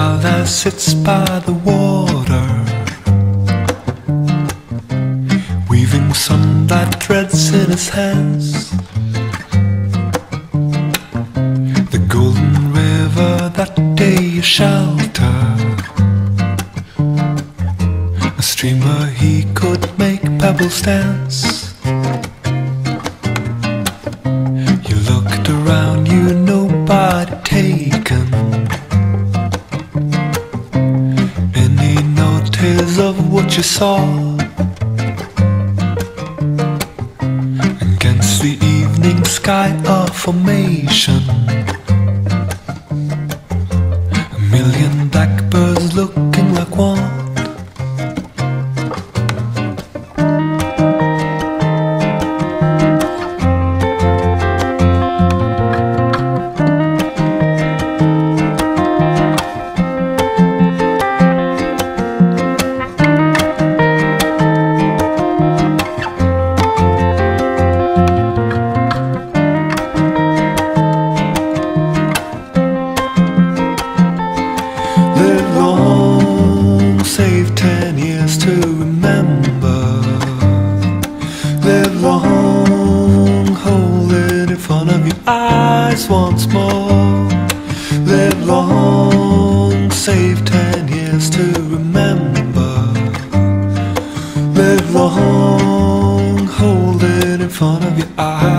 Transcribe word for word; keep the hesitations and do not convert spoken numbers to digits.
child that sits by the water, weaving sunlight threads in his hands. The golden river that day you shelter, a stream where he could make pebbles dance. You looked around you, nobody taken any notice of what you saw. Against the evening sky of formation, a million blackbirds looking like one. Live long, save ten years to remember. Live long, hold it in front of your eyes once more. Live long, save ten years to remember. Live long, hold it in front of your eyes.